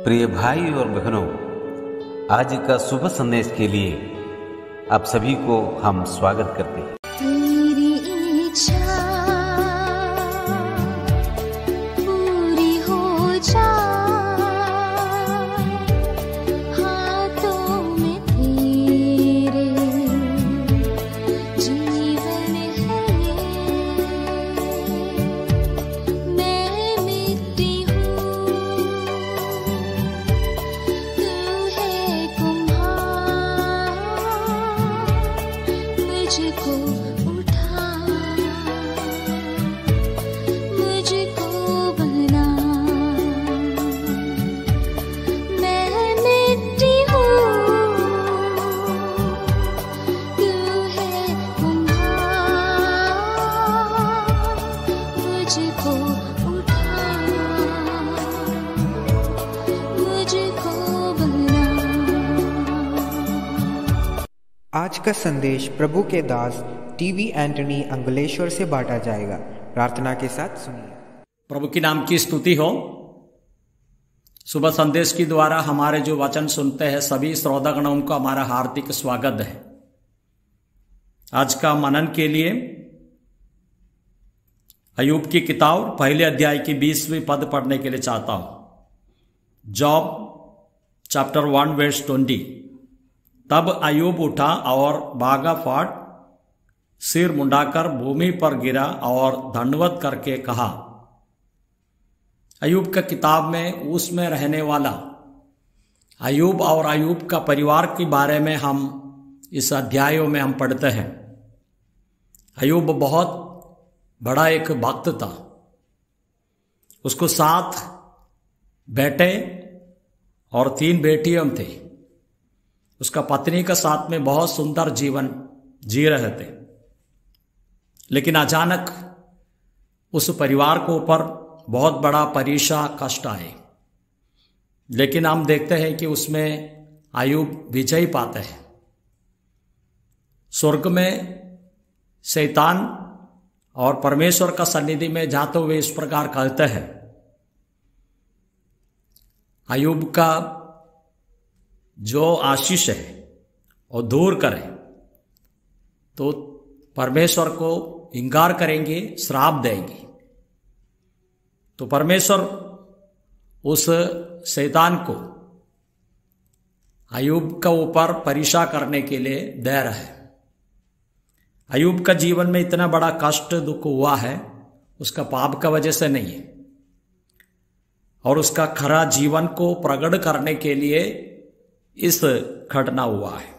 प्रिय भाई और बहनों, आज का शुभ संदेश के लिए आप सभी को हम स्वागत करते हैं। तेरी इच्छा पूरी हो जाए, हाथों में तेरे जीवन है। मैं मिट्टी हूँ, तू है कुम्हार, मुझको उठा, मुझको बना। मैं मिट्टी हूँ, तू है कुम्हार, मुझको उठा, मुझको बना। आज का संदेश प्रभु के दास टीवी एंटनी अंगलेश्वर से बांटा जाएगा। प्रार्थना के साथ सुनिए। प्रभु की नाम की स्तुति हो। सुबह संदेश के द्वारा हमारे जो वचन सुनते हैं सभी श्रोतागणों को हमारा हार्दिक स्वागत है। आज का मनन के लिए अय्यूब की किताब पहले अध्याय की 20वीं पद पढ़ने के लिए चाहता हूं। Job chapter 1 verse 20। तब अय्यूब उठा और भागा फाट सिर मुंडाकर भूमि पर गिरा और दंडवत करके कहा। अय्यूब का किताब में उसमें रहने वाला अय्यूब और अय्यूब का परिवार के बारे में हम इस अध्यायों में हम पढ़ते हैं। अय्यूब बहुत बड़ा एक भक्त था। उसको 7 बेटे और 3 बेटियां थे। उसका पत्नी का साथ में बहुत सुंदर जीवन जी रहे थे, लेकिन अचानक उस परिवार को ऊपर बहुत बड़ा परेशान कष्ट आए। लेकिन हम देखते हैं कि उसमें अय्यूब विजय पाते हैं। स्वर्ग में शैतान और परमेश्वर का सन्निधि में जाते हुए इस प्रकार कहते हैं, अय्यूब का जो आशीष है वो दूर करे तो परमेश्वर को इंकार करेंगे, श्राप देंगे। तो परमेश्वर उस शैतान को अय्यूब का ऊपर परीक्षा करने के लिए दे रहा है। अय्यूब का जीवन में इतना बड़ा कष्ट दुख हुआ है उसका पाप का वजह से नहीं है, और उसका खरा जीवन को प्रकट करने के लिए इस घटना हुआ है।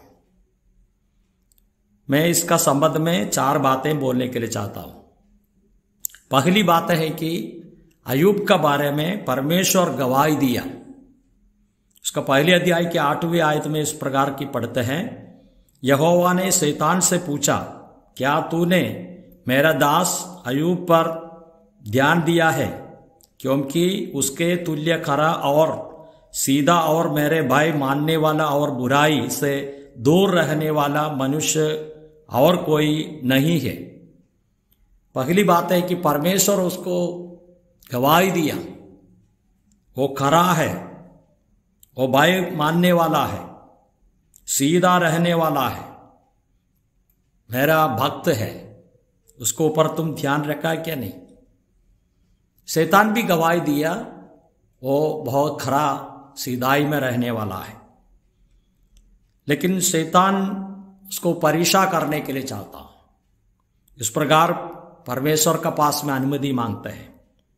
मैं इसका संबंध में 4 बातें बोलने के लिए चाहता हूं। पहली बात है कि अय्यूब का बारे में परमेश्वर गवाही दिया। उसका पहले अध्याय के 8वीं आयत में इस प्रकार की पढ़ते हैं, यहोवा ने शैतान से पूछा, क्या तूने मेरा दास अय्यूब पर ध्यान दिया है, क्योंकि उसके तुल्य खरा और सीधा और मेरे भाई मानने वाला और बुराई से दूर रहने वाला मनुष्य और कोई नहीं है। पहली बात है कि परमेश्वर उसको गवाही दिया, वो खरा है, वो भाई मानने वाला है, सीधा रहने वाला है, मेरा भक्त है। उसको ऊपर तुम ध्यान रखा क्या नहीं? शैतान भी गवाही दिया, वो बहुत खरा सीधाई में रहने वाला है, लेकिन शैतान उसको परीक्षा करने के लिए चाहता। इस प्रकार परमेश्वर का पास में अनुमति मांगते हैं।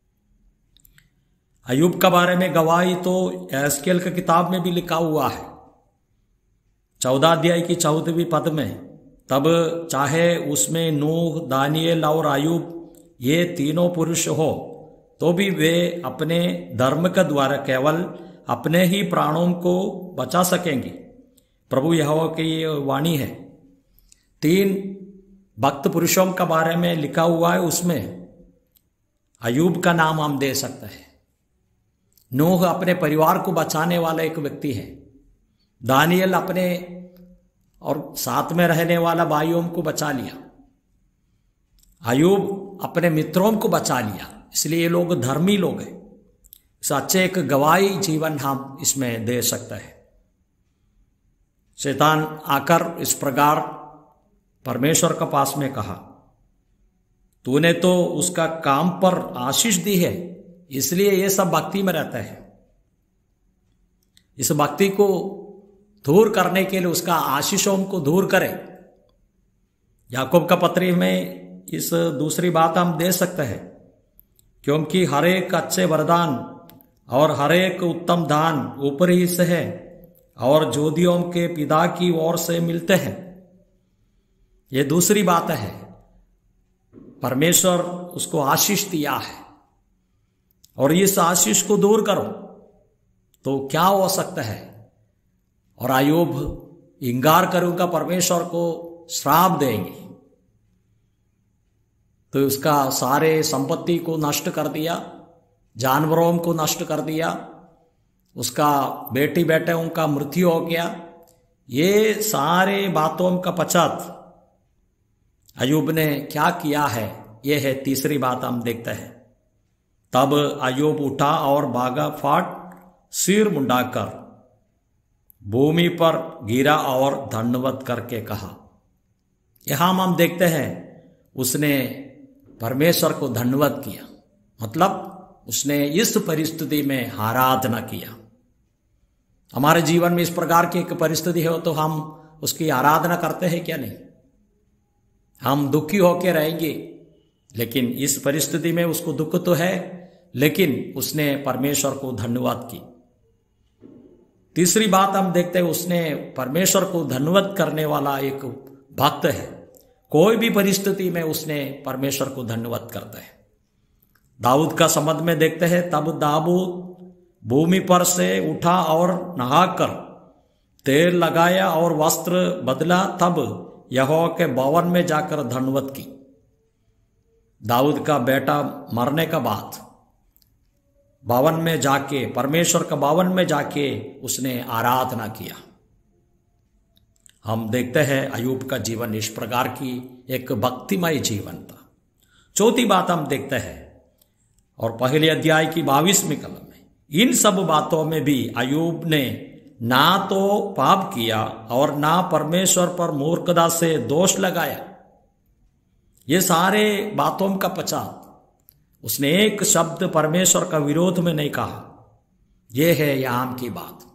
अय्यूब के बारे में गवाही तो एस्केल की किताब में भी लिखा हुआ है। 14 अध्याय की 14वीं पद में, तब चाहे उसमें नूह, दानियल और अय्यूब ये तीनों पुरुष हो तो भी वे अपने धर्म के द्वारा केवल अपने ही प्राणों को बचा सकेंगे। प्रभु यहोवा की ये वाणी है। 3 भक्त पुरुषों के बारे में लिखा हुआ है, उसमें अय्यूब का नाम हम दे सकते हैं। नूह अपने परिवार को बचाने वाला एक व्यक्ति है। दानियल अपने और साथ में रहने वाला भाइयों को बचा लिया। अय्यूब अपने मित्रों को बचा लिया। इसलिए ये लोग धर्मी लोग हैं। अच्छे एक गवाही जीवन हम इसमें दे सकते हैं। शैतान आकर इस प्रकार परमेश्वर के पास में कहा, तूने तो उसका काम पर आशीष दी है, इसलिए ये सब भक्ति में रहता है। इस भक्ति को दूर करने के लिए उसका आशीषों को दूर करे। याकूब का पत्री में इस दूसरी बात हम दे सकते हैं, क्योंकि हर एक अच्छे वरदान और हर एक उत्तम दान ऊपरी से है और ज्योतियों के पिता की ओर से मिलते हैं। ये दूसरी बात है, परमेश्वर उसको आशीष दिया है और इस आशीष को दूर करो तो क्या हो सकता है। और अय्यूब इंकार करूंगा, परमेश्वर को श्राप देंगे, तो उसका सारे संपत्ति को नष्ट कर दिया, जानवरों को नष्ट कर दिया, उसका बेटी बेटों का मृत्यु हो गया। ये सारे बातों का पश्चात अय्यूब ने क्या किया है, ये है तीसरी बात हम देखते हैं। तब अय्यूब उठा और भागा, फाट सिर मुंडाकर भूमि पर गिरा और धन्यवाद करके कहा। यहां हम देखते हैं उसने परमेश्वर को धन्यवाद किया, मतलब उसने इस परिस्थिति में आराधना किया। हमारे जीवन में इस प्रकार की एक परिस्थिति हो तो हम उसकी आराधना करते हैं क्या? नहीं। हम दुखी होकर रहेंगे, लेकिन इस परिस्थिति में उसको दुख तो है, लेकिन उसने परमेश्वर को धन्यवाद की। तीसरी बात हम देखते हैं, उसने परमेश्वर को धन्यवाद करने वाला एक भक्त है। कोई भी परिस्थिति में उसने परमेश्वर को धन्यवाद करता है। दाऊद का संबंध में देखते हैं, तब दाऊद भूमि पर से उठा और नहाकर तेल लगाया और वस्त्र बदला, तब यहोवा के भवन में जाकर धन्यवाद की। दाऊद का बेटा मरने का बाद भवन में जाके, परमेश्वर का भवन में जाके उसने आराधना किया। हम देखते हैं अय्यूब का जीवन इस प्रकार की एक भक्तिमय जीवन था। चौथी बात हम देखते हैं, और पहले अध्याय की 22वीं कलम में, इन सब बातों में भी अय्यूब ने ना तो पाप किया और ना परमेश्वर पर मूर्खता से दोष लगाया। ये सारे बातों का पश्चात उसने एक शब्द परमेश्वर का विरोध में नहीं कहा। यह है यहाँ की बात।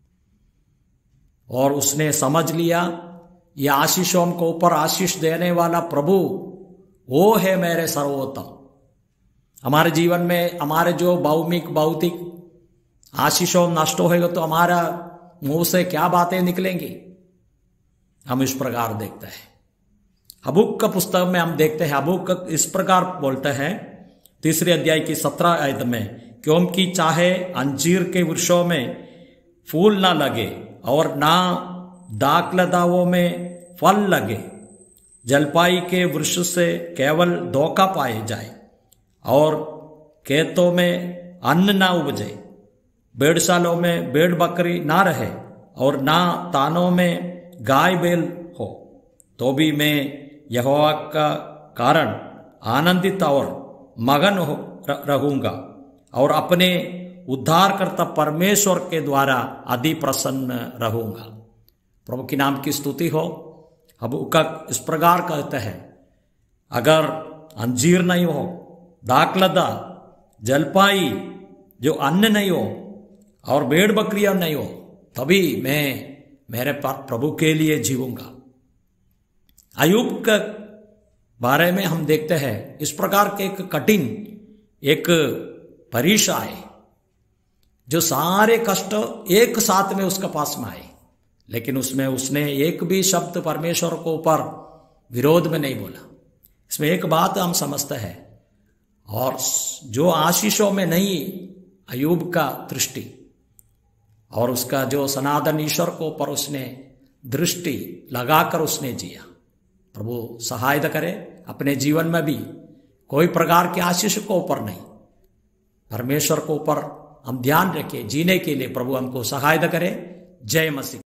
और उसने समझ लिया, ये आशीषों को ऊपर आशीष देने वाला प्रभु वो है मेरे सर्वोत्तम। हमारे जीवन में हमारे जो भौतिक आशीषों नष्ट होएगा तो हमारा मुंह से क्या बातें निकलेंगी, हम इस प्रकार देखते हैं। हबक्कुक का पुस्तक में हम देखते हैं, हबक्कुक इस प्रकार बोलते हैं 3 अध्याय की 17 आयत में, क्योंकि चाहे अंजीर के वृक्षों में फूल ना लगे और ना दाखलताओं में फल लगे, जलपाई के वृक्ष से केवल धोखा पाए जाए और खेतों में अन्न ना उपजे, भेड़शालों में भेड़ बकरी ना रहे और ना तानों में गाय बैल हो, तो भी मैं यहोवा का कारण आनंदित और मगन रहूंगा और अपने उद्धारकर्ता परमेश्वर के द्वारा अति प्रसन्न रहूंगा। प्रभु के नाम की स्तुति हो। हबक्कुक इस प्रकार कहते हैं, अगर अंजीर नहीं हो, दाखलता, जलपाई जो अन्न नहीं हो और भेड़ बकरियां नहीं हो, तभी मैं मेरे प्रभु के लिए जीऊंगा। अय्यूब के बारे में हम देखते हैं, इस प्रकार के एक कठिन एक परीक्षा है, जो सारे कष्ट एक साथ में उसके पास में आए, लेकिन उसमें उसने एक भी शब्द परमेश्वर को ऊपर विरोध में नहीं बोला। इसमें एक बात हम समझते हैं, और जो आशीषों में नहीं अय्यूब का दृष्टि और उसका जो सनातन ईश्वर को ऊपर उसने दृष्टि लगाकर उसने जिया। प्रभु सहायता करे अपने जीवन में भी कोई प्रकार के आशीष को ऊपर नहीं, परमेश्वर को ऊपर हम ध्यान रखें जीने के लिए। प्रभु हमको सहायता करे। जय मसीह।